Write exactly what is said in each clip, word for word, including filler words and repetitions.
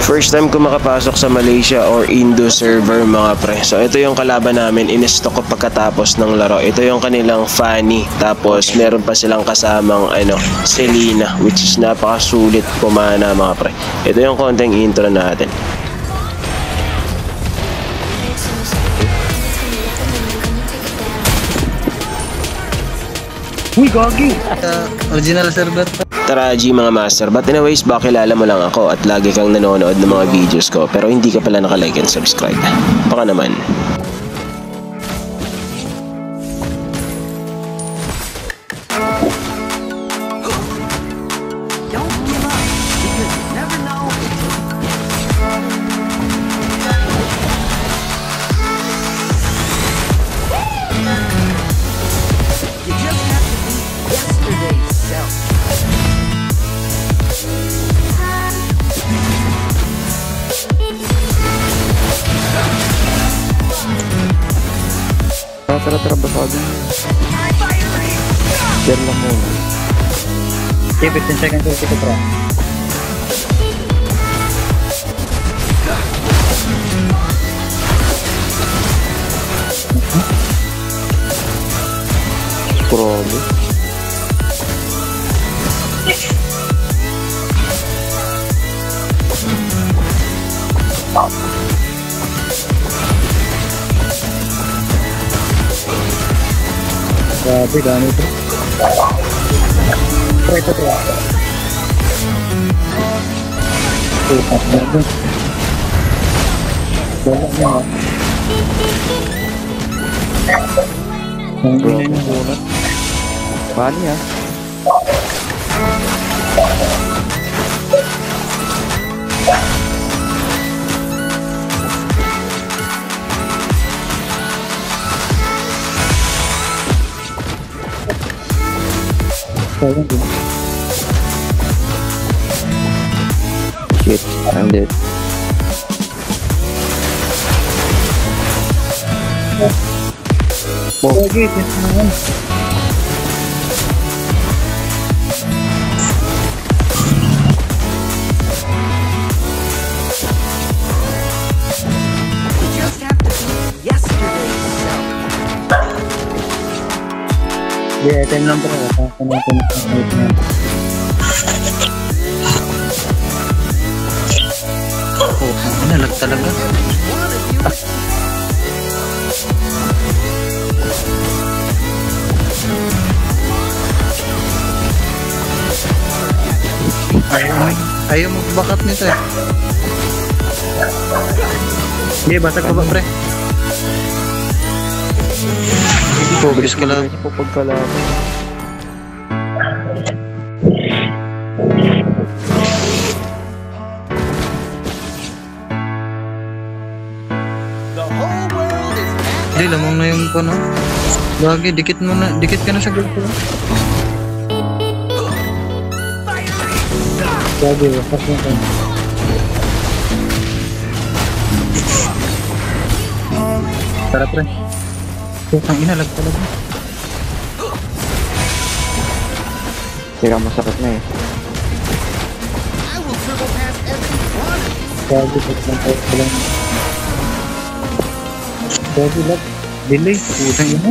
First time ko makapasok sa Malaysia or Indo server mga pre. So ito yung kalaban namin, in-stock ko pagkatapos ng laro. Ito yung kanilang Fanny. Tapos meron pa silang kasamang ano, Selena, which is napakasulit pumana mga pre. Ito yung konting intro natin. Uy, gagi! Uh, original server. Tara G mga master, but anyways, baka kilala mo lang ako at lagi kang nanonood ng mga videos ko pero hindi ka pala nakalike and subscribe. Baka naman. Tara, tara, basagin. Share lang muna. Okay, fifteen seconds ulit ito, bro. Grabe. Grabe, dami ito. Try ito, bro. Putak na ito. Wala niya, ha? Ang ina niya muna. Bali, ha? Shit, I'm dead. Oh, okay, yes naman. Just have to be yesterday's self. Yeah, time lang po ako. Kaya natin ang na. Oh, nalag talaga. Ayaw, ayaw mag-backup nito eh. Hindi, basag pa ba, pre? Focus ka lang. Ito pagkalaban. Hindi, lamang na yung po, no? Lagi, dikit mo na, dikit ka na sa gulpo. Lagi, wakas mo ka. Tara, pre. Ang inalag talaga. Tira masakit na eh. Lagi, pag lang tayo ka lang. Lagi, lag. Delay. Putang ina.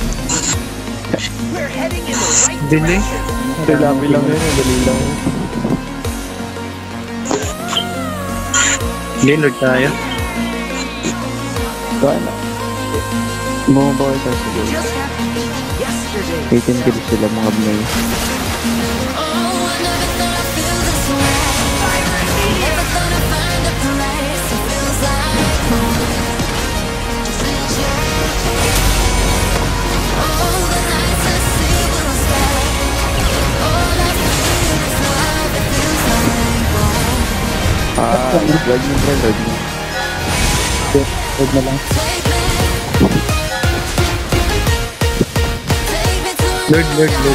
Delay. Dalabi lang yun, dali lang. Gaylord tayo. Gana. Bumabawal tayo sa goal. eighteen kills sila mga bnay. Ah, lag mo pre, lag mo. Huwag na lang. Lord, Lord, Lord.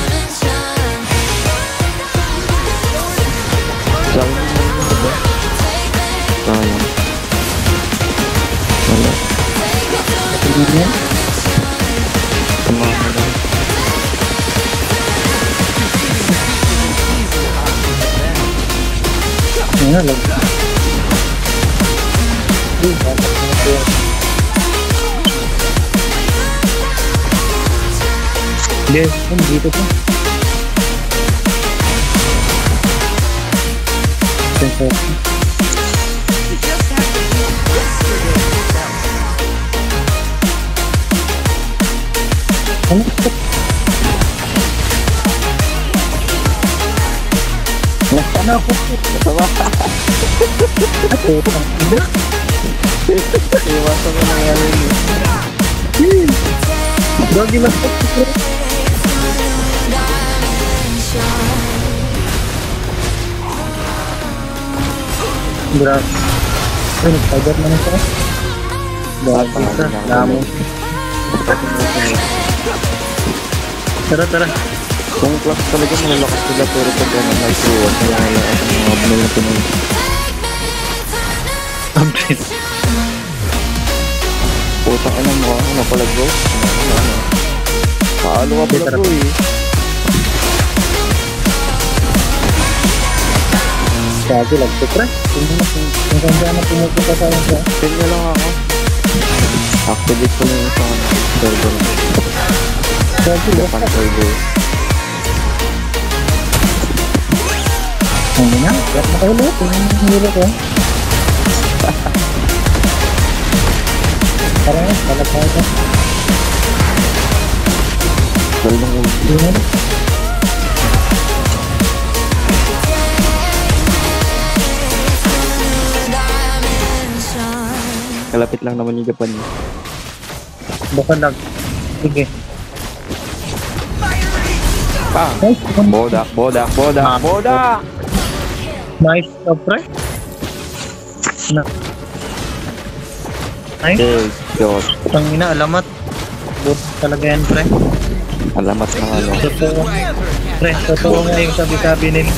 Sa akin mo na ba? Sayang. Wala. Hindi niya. Tumama lang. Ano lang. Yes, dito po. You just have to beat yesterday's self. Ano? Ano ako? Ate, pang-ina? Iwasan mo na yan yun. Doggy mas po. Grabe. Ay, nag-fiber na na siya. Doggy ka. Damo. Tara, tara. Kung class talaga malalakas sila pero pag ano nag-iwas na lang ang mga abnol na Pinoy. Update. Putang ina mo ano pala bro? Ano ano? Paalo ka pala bro eh. Gago, lagto pre. Kung kung saan na pumupunta sa akin siya. Send nyo lang ako. Activate ko lang yung sa ano, server. Gago, Japan server. ano na? Kaya na kayo lahat. Ang hilo ko. Tara na, balat tayo ka. Dali ng ulo. Yun. Kalapit lang naman yung Japan. Baka lag. Sige. Ah! Nice. Bodak, bodak, bodak, bodak! Nice, uh, pre. Na. Nice. Okay, Diyos. Tangina, alamat. Good talaga yan, pre. Alamat ng ano. Totoo. Pre, totoo nga yung sabi-sabi nila.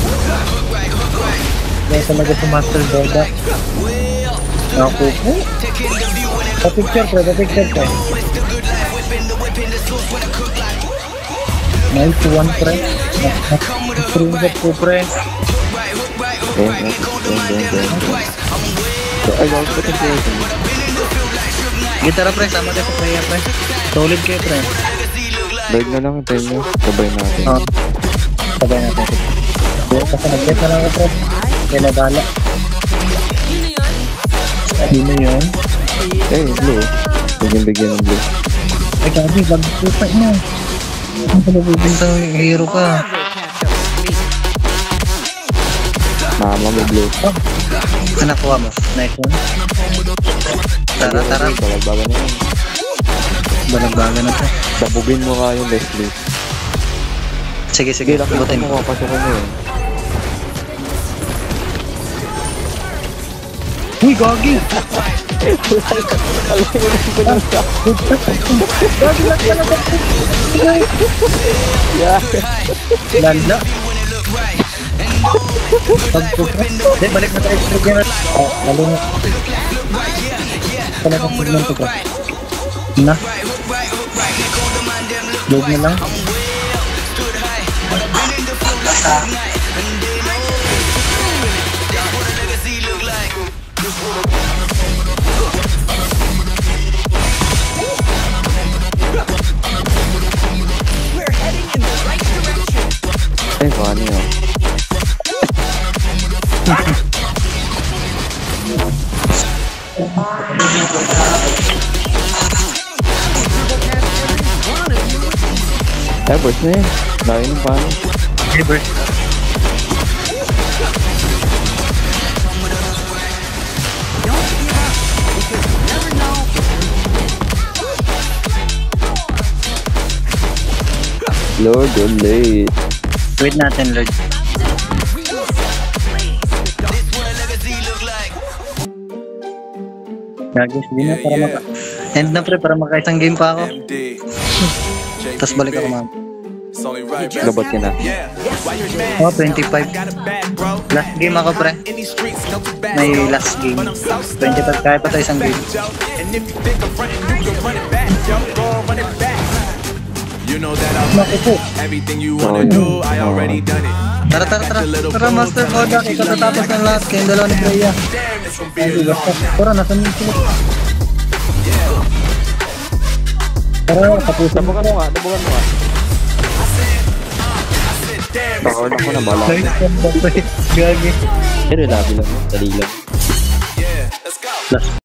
Kaya talaga si Master Boda. Ako po. Pa-picture, pre. Pa-picture, pre. Nice one, pre. Screenshot ko, pre. Ayan, ayan, ayan, ayan, ayan. Ay, wag ko ito siya. Gitara, pre. Sama kayo sa prayer, pre. Solid kayo, pre. Bag na lang tayo nyo. Sabay natin. Oo. Sabay natin. Buwan kasi nag-get na lang ako, pre. Kaya nagala. Hindi na yun. Eh, blue. Bigyan bigyan ng blue. Ay, gabi. Bagpupa mo. Ang palabibintang hero ka. Mama, may blue. Anak ko mo. Nice one. Tara, tara. Balagbaga na yun. Balagbaga na to. Dabugin mo nga yung Leslie. Sige, sige. Sige, lakit Butin mo mo. kapasukan mo yun. Uy, gagi! Landa. Pagpupa. Hindi, balik na tayo sa trigger. Oh, lalo na. Talagang signan ko pa. Na. Load na lang. We're heading in the right direction. Eh, funny oh. Eh, boys na yun. Dahil ng paano. Okay, bro. Lord, you're late. Wait natin, Lord. Gagos, hindi na para maka... End na, pre, para makaisang game pa ako. Tapos balik ako, ma'am. Labot ka na. Oh, twenty-five. Last game ako, pre. May last game. twenty-five, kaya pa tayo isang game. Naku po. Tara, tara, tara. Tara, Master Kodak. Ikaw tatapos ng lahat. Kayong dalawa ni Freya. Ay, basta. Tara, nasan yung sila? Tara, tapusin. Dabukan mo nga, dabukan mo nga. Or ako na bala. Nice one pa pre. Gagi. Pero labi lang. Dali lang. Last